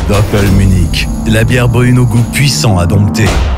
Doppel Munich, la bière brune au goût puissant à dompter.